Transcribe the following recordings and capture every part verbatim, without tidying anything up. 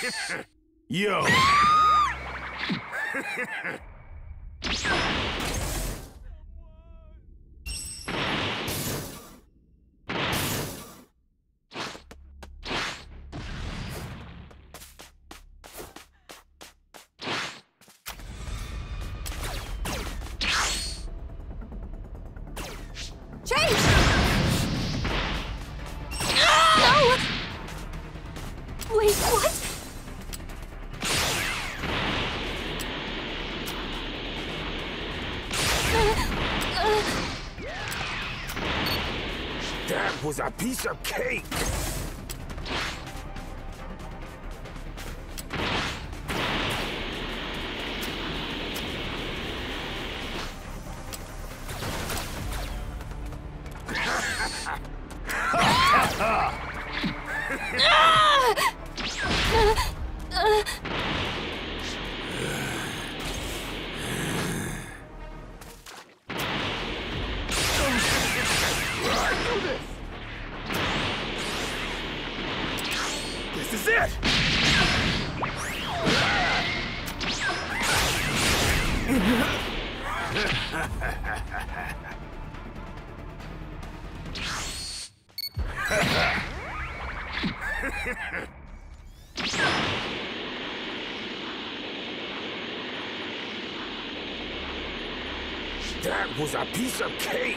Yo! Wait, what? That was a piece of cake! This is it! That was a piece of cake!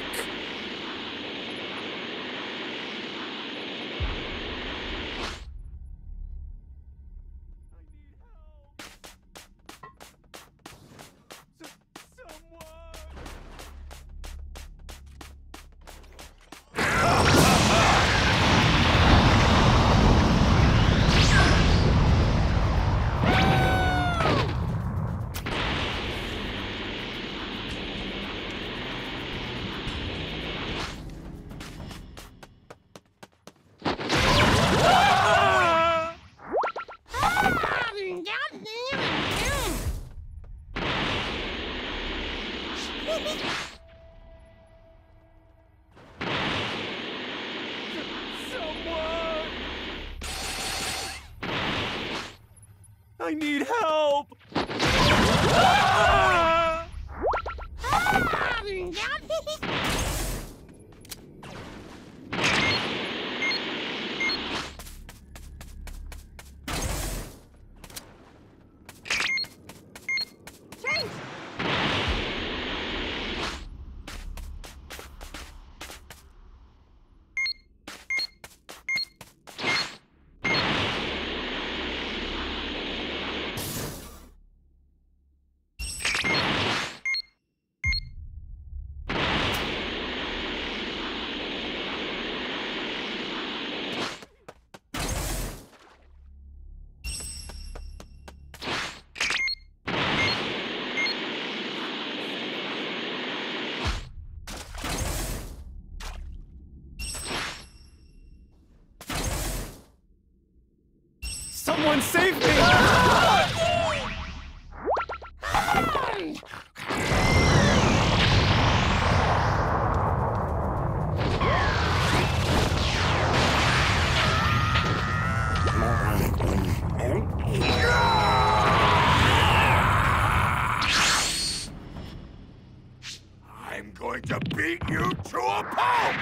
I need help! Someone save me! I'm going to beat you to a pulp!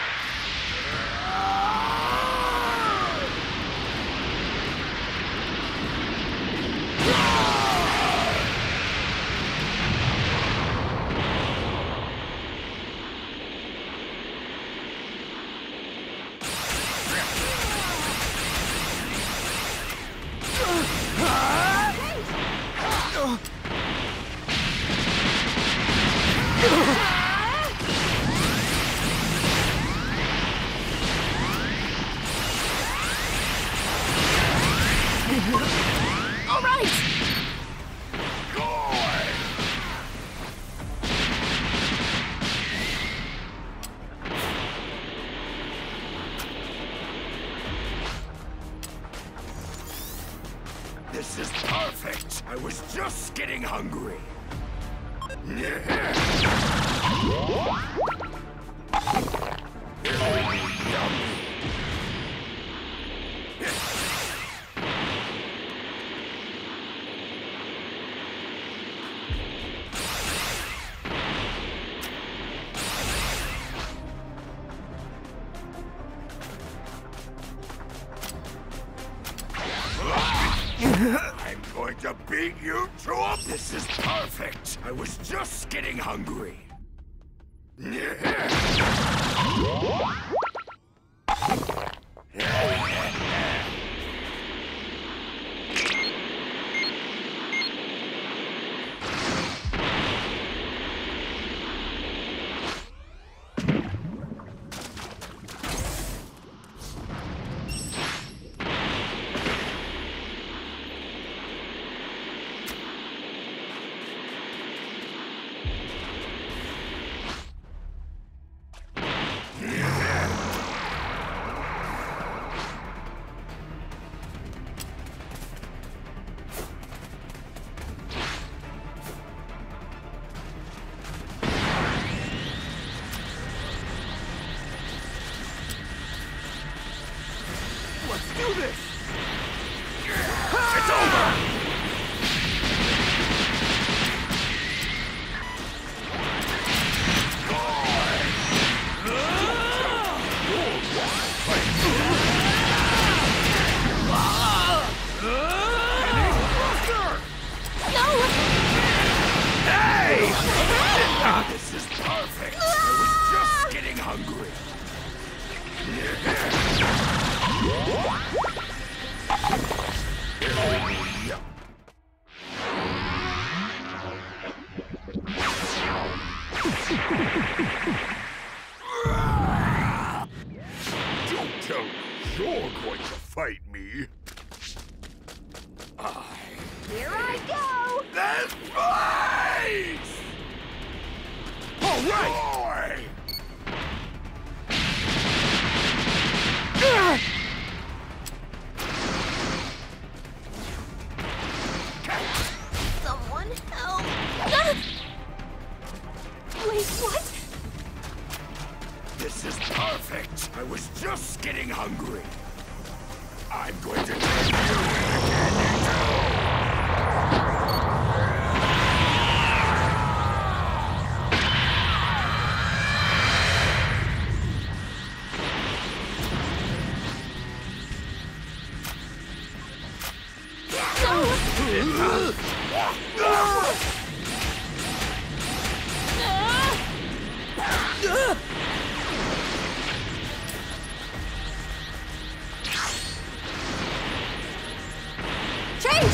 All right! This is perfect! I was just getting hungry! Yummy! beat you to a... This is perfect. I was just getting hungry. Let's do this! It's over! Hey! Ah, this is perfect. I was just getting hungry. Don't tell me you're going to fight me. I... Here I go! This place! All right! Boy! Someone help! Ah! Wait, what? This is perfect. I was just getting hungry. I'm going to turn you into candy too. Change!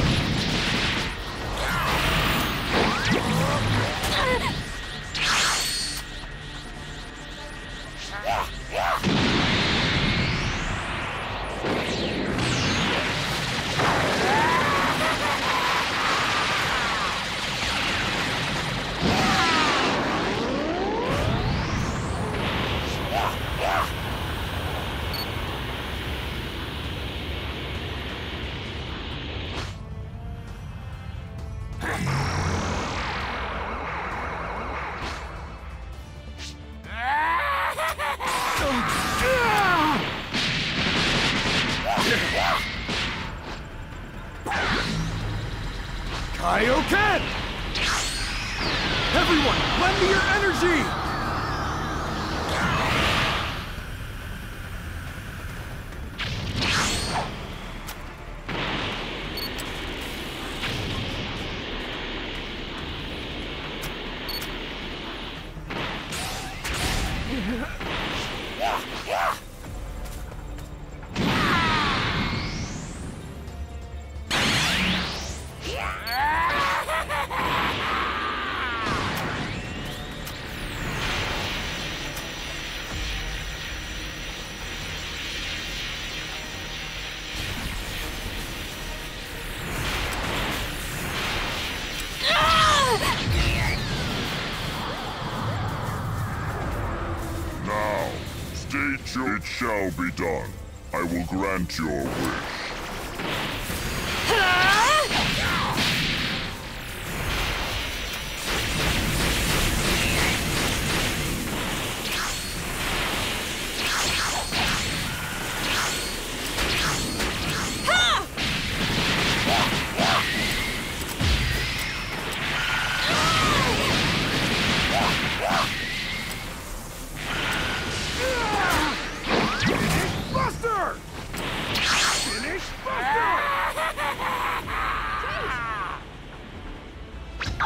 Kaioken! Everyone, lend me your energy! Now, stay tuned. It shall be done. I will grant your wish. Buster! Finish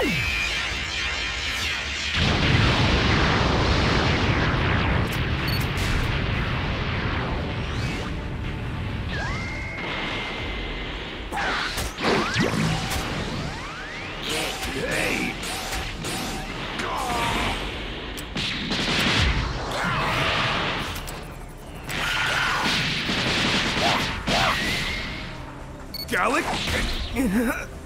Hey! Gallic?